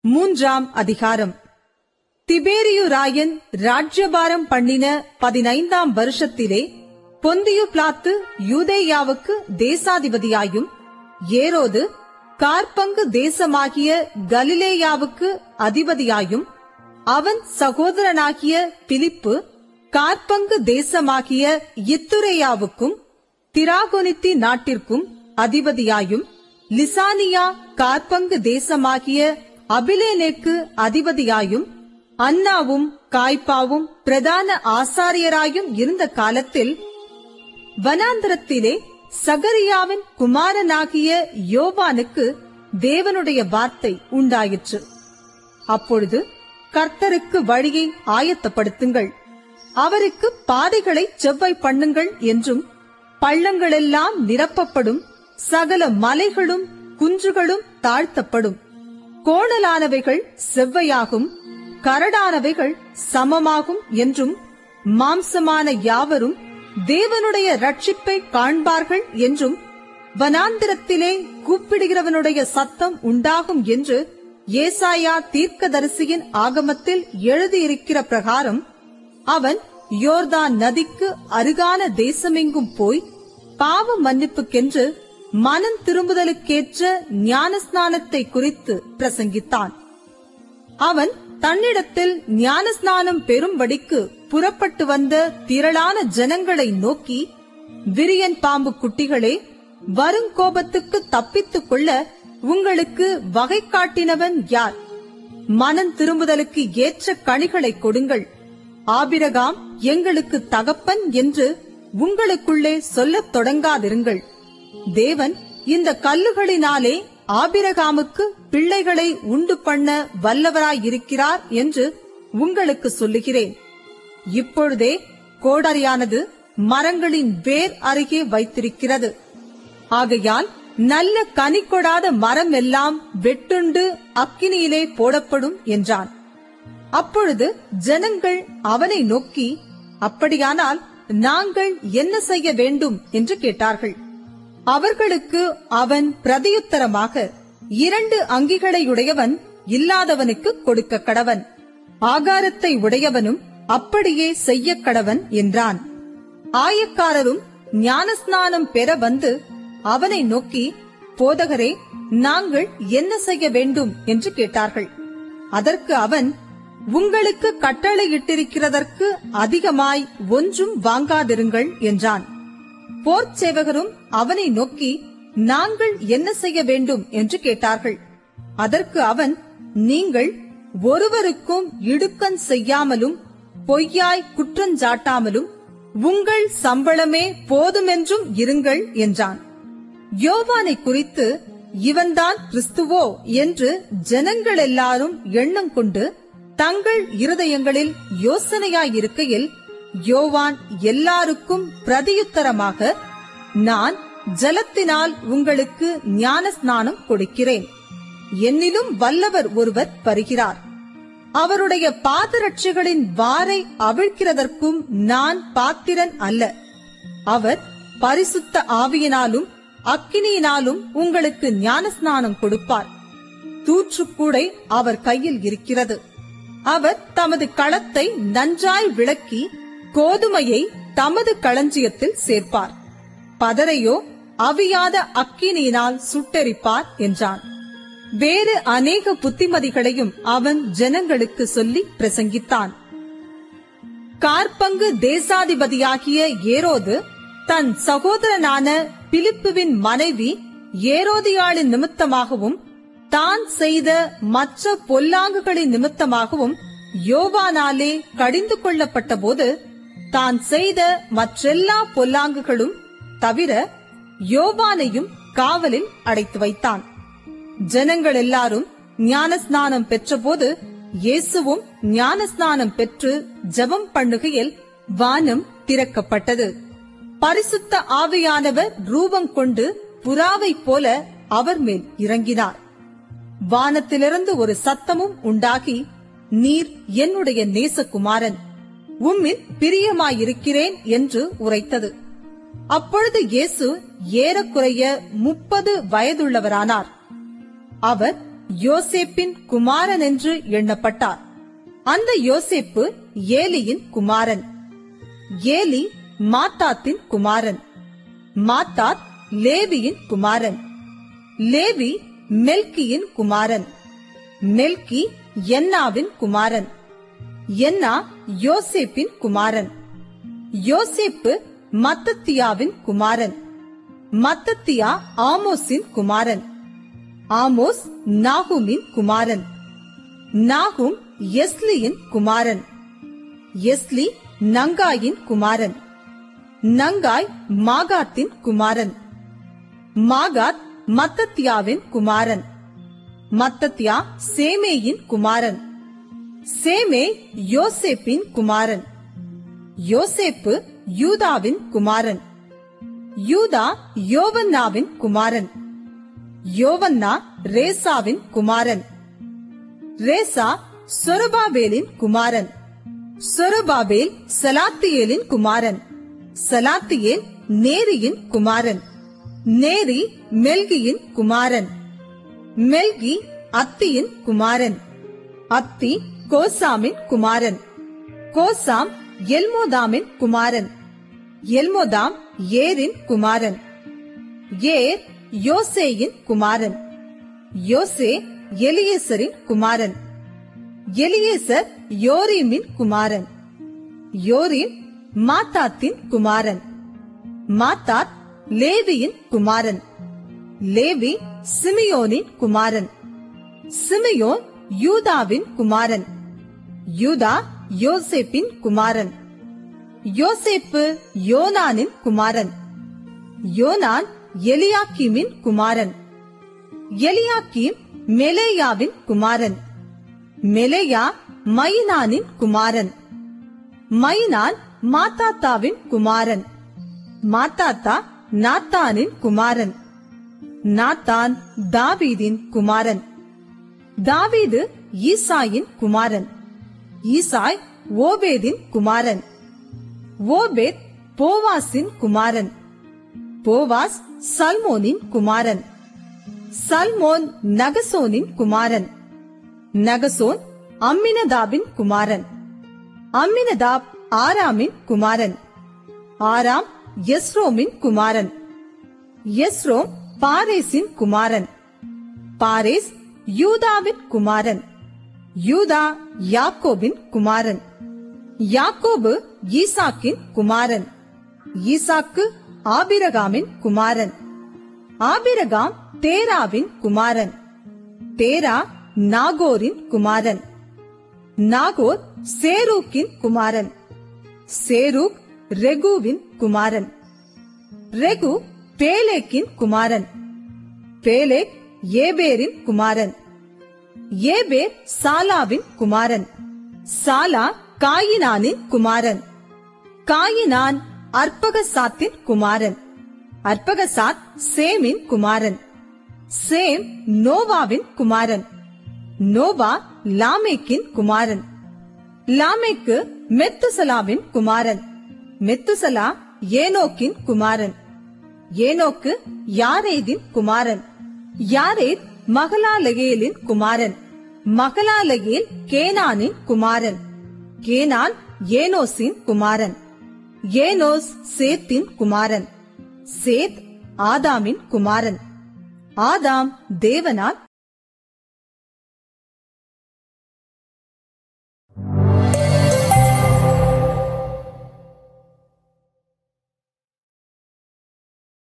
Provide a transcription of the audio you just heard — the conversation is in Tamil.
மூன்றாம் அதிகாரம். திபேரியு ராயன் ராஜ்யபாரம் பண்ணின 15ஆம் வருஷத்திலே பொந்தியு பிலாத்து யூதேயாவுக்கு தேசாதிபதியாயும், ஏரோது காற்பங்கு தேசமாகிய கலிலேயாவுக்கு அதிபதியாயும், அவன் சகோதரனாகிய பிலிப்பு காற்பங்கு தேசமாகிய இத்துரேயாவுக்கும் திராகோனித்தி நாட்டிற்கும் அதிபதியாயும், லிசானியா காற்பங்கு தேசமாகிய அபிலேனேக்கு அதிபதியாயும், அன்னாவும் காய்பாவும் பிரதான ஆசாரியராயும் இருந்த காலத்தில் வனாந்தரத்திலே சகரியாவின் குமாரனாகிய யோவானுக்கு தேவனுடைய வார்த்தை உண்டாயிற்று. அப்பொழுது கர்த்தருக்கு வழியை ஆயத்தப்படுத்துங்கள், அவருக்கு பாதைகளை செவ்வாய் பண்ணுங்கள் என்றும், பள்ளங்களெல்லாம் நிரப்பப்படும், சகல மலைகளும் குன்றுகளும் தாழ்த்தப்படும், கோணலானவைகள் செவ்வையாகும், கரடானவைகள் சமமாகும் என்றும், மாம்சமான யாவரும் தேவனுடைய ரட்சிப்பை காண்பார்கள் என்றும், வனாந்திரத்திலே கூப்பிடுகிறவனுடைய சத்தம் உண்டாகும் என்று ஏசாயா தீர்க்கதரிசியின் ஆகமத்தில் எழுதியிருக்கிற பிரகாரம், அவன் யோர்தான் நதிக்கு அருகான தேசமெங்கும் போய் பாவ மன்னிப்புக்கென்று மனம் திரும்புதலுக்கேற்ற ஞானஸ்நானத்தை குறித்து பிரசங்கித்தான். அவன் தன்னிடத்தில் ஞானஸ்நானம் பெறும்படிக்கு புறப்பட்டு வந்த திரளான ஜனங்களை நோக்கி, விரியன் பாம்பு குட்டிகளே, வருங்கோபத்துக்கு தப்பித்துக் கொள்ள உங்களுக்கு வகை காட்டினவன் யார்? மனம் திரும்புதலுக்கு ஏற்ற கனிகளை கொடுங்கள், ஆபிரகாம் எங்களுக்கு தகப்பன் என்று உங்களுக்குள்ளே சொல்லத் தொடங்காதிருங்கள். தேவன் இந்த கல்லுகளினாலே ஆபிரகாமுக்கு பிள்ளைகளை உண்டு பண்ண வல்லவராயிருக்கிறார் என்று உங்களுக்கு சொல்லுகிறேன். இப்பொழுதே கோடரியானது மரங்களின் வேர் அருகே வைத்திருக்கிறது. ஆகையால் நல்ல கனி கொடாத மரம் எல்லாம் வெட்டுண்டு அக்கினியிலே போடப்படும் என்றான். அப்பொழுது ஜனங்கள் அவனை நோக்கி, அப்படியானால் நாங்கள் என்ன செய்ய வேண்டும் என்று கேட்டார்கள். அவர்களுக்கு அவன் பிரதியுத்தரமாக, 2 அங்கிகளையுடையவன் இல்லாதவனுக்கு கொடுக்க கடவன், ஆகாரத்தை உடையவனும் அப்படியே செய்ய கடவன் என்றான். ஆயக்காரரும் ஞானஸ்நானம் பெற வந்து அவனை நோக்கி, போதகரே, நாங்கள் என்ன செய்ய வேண்டும் என்று கேட்டார்கள். அதற்கு அவன், உங்களுக்கு கட்டளையிட்டிருக்கிறதற்கு அதிகமாய் ஒன்றும் வாங்காதிருங்கள் என்றான். போர்ச்சேவகரும் அவனை நோக்கி, நாங்கள் என்ன செய்ய வேண்டும் என்று கேட்டார்கள். அதற்கு அவன், நீங்கள் ஒருவருக்கும் இடுக்கண் செய்யாமலும் பொய்யாய் குற்றஞ்சாட்டாமலும் உங்கள் சம்பளமே போதுமென்றும் இருங்கள் என்றான். யோவானை குறித்து, இவன்தான் கிறிஸ்துவோ என்று ஜனங்கள் எல்லாரும் எண்ணம் கொண்டு தங்கள் இருதயங்களில் யோசனையாயிருக்கையில், யோவான் எல்லாருக்கும் பிரதியுத்தரமாக, நான் ஜலத்தினால் உங்களுக்கு ஞானஸ்நானம் கொடுக்கிறேன், என்னிலும் வல்லவர் ஒருவர் வருகிறார், அவருடைய பாதரட்சைகளின் வாரை அவிழ்க்கிறதற்கும் நான் பாத்திரன் அல்ல, அவர் பரிசுத்த ஆவியினாலும் அக்கினியினாலும் உங்களுக்கு ஞானஸ்நானம் கொடுப்பார், தூற்றுக்கூடை அவர் கையில் இருக்கிறது, அவர் தமது களத்தை நன்றாய் விளக்கி கோதுமையை தமது களஞ்சியத்தில் சேர்ப்பார், பதரையோ அவியாத அக்கினியினால் சுட்டெரிப்பார் என்றான். வேறு அநேக புத்திமதிகளையும் அவன் ஜனங்களுக்கு சொல்லி பிரசங்கித்தான். காற்பங்கு தேசாதிபதியாகிய ஏரோது தன் சகோதரனான பிலிப்புவின் மனைவி ஏரோதியாளின் நிமித்தமாகவும் தான் செய்த மற்ற பொல்லாங்குகளின் நிமித்தமாகவும் யோவானாலே கடிந்து கொள்ளப்பட்ட போது, தான் செய்த மற்றெல்லா பொல்லாங்குகளும் தவிர யோவானையும் காவலில் அடைத்து வைத்தான். ஜனங்கள் எல்லாரும் ஞானஸ்நானம் பெற்றபோது இயேசுவும் ஞானஸ்நானம் பெற்று ஜெபம் பண்ணுகையில் வானம் திறக்கப்பட்டது. பரிசுத்த ஆவியானவர் ரூபம் கொண்டு புறாவைப் போல அவர் மேல் இறங்கினார். வானத்திலிருந்து ஒரு சத்தமும் உண்டாகி, நீர் என்னுடைய நேசகுமாரன், உம்மில் பிரியமாயிருக்கிறேன் என்று உரைத்தது. அப்பொழுது இயேசு ஏறக்குறைய 30 வயதுள்ளவரானார். அவர் யோசேப்பின் குமாரன் என்று எண்ணப்பட்டார். அந்த யோசேப்பு ஏலியின் குமாரன். ஏலி மாத்தாத்தின் குமாரன். மாத்தாத் லேவியின் குமாரன். லேவி மெல்கியின் குமாரன். மெல்கி என்னாவின் குமாரன். என்னா யோசேப்பின் குமாரன். யோசேப்பு மத்தத்தியாவின் குமாரன். மத்தத்தியா ஆமோஸின் குமாரன். ஆமோஸ் நாகூமின் குமாரன். நாகூம் எஸ்லியின் குமாரன். எஸ்லி நங்காயின் குமாரன். நங்காய் மாகாத்தின் குமாரன். மாகாத் மத்தத்தியாவின் குமாரன். மத்தத்தியா சேமேயின் குமாரன். சேமே யோசேப்பின் குமாரன். யோசேப்பு யூதாவின் குமாரன். யூதா யோவன்னாவின் குமாரன். யோவன்னா ரேசாவின் குமாரன். ரேசா சொரபாபேலின் குமாரன். சொரபாபேல் சலாத்தியேலின் குமாரன். சலாத்தியேல் நேரியின் குமாரன். நேரி மெல்கியின் குமாரன். மெல்கி அத்தியின் குமாரன். அத்தி கோசாமின் குமாரன். கோசாம் எல்மோதாமின் குமாரன். எல்மோதாம் ஏரின் குமாரன். ஏர் யோசேயின் குமாரன். யோசே எலியேசரின் குமாரன். எலியேசர் யோரீமின் குமாரன். யோரீம் மாத்தாத்தின் குமாரன். மாத்தாத் லேவியின் குமாரன். லேவி சிமியோனின் குமாரன். சிமியோன் யூதாவின் குமாரன். யூதா யோசேப்பின் குமாரன். யோசேப்பு யோனானின் குமாரன். யோனான் எலியாக்கீமின் குமாரன். எலியாக்கீம் மெலேயாவின் குமாரன். மெலேயா மைனானின் குமாரன். மைனான் மாத்தாத்தாவின் குமாரன். மாத்தாத்தா நாத்தானின் குமாரன். நாத்தான் தாவீதின் குமாரன். தாவீது ஈசாயின் குமாரன். ஈசாய் ஓபேதின் குமாரன். ஓபேத் போவாசின் குமாரன். போவாஸ் சல்மோனின் குமாரன். சல்மோன் நகசோனின் குமாரன். நகசோன் அம்மினதாபின் குமாரன். அம்மினதாப் ஆராமின் குமாரன். ஆராம் எஸ்ரோமின் குமாரன். எஸ்ரோம் பாரேசின் குமாரன். பாரேஸ் யூதாவின் குமாரன். யூதா யாக்கோபின் குமாரன். யாக்கோபு ஈசாக்கின் குமாரன். ஈசாக்கு ஆபிரகாமின் குமாரன். ஆபிரகாம் தேராவின் குமாரன். தேரா நாகோரின் குமாரன். நாகோர் சேரூக்கின் குமாரன். சேரூக் ரெகுவின் குமாரன். ரெகு பேலேக்கின் குமாரன். பேலேக் ஏபேரின் குமாரன். ஏபேர் சாலாவின் குமாரன். சாலா காயினானின் குமாரன். காயினான் அர்பகசாத்தின் குமாரன். அர்பகசாத் சேமின் குமாரன். சேம் நோவாவின் குமாரன். நோவா லாமேக்கின் குமாரன். லாமேக்கு மெத்துசலாவின் குமாரன். மெத்துசலா ஏனோக்கின் குமாரன். ஏனோக்கு யாரேதின் குமாரன். யாரேத் மகலாலயேலின் குமாரன். மகலாலயேல் கேனானின் குமாரன். கேனான் ஏனோசின் குமாரன். ஏனோஸ் சேத்தின் குமாரன். சேத் ஆதாமின் குமாரன். ஆதாம் தேவனால்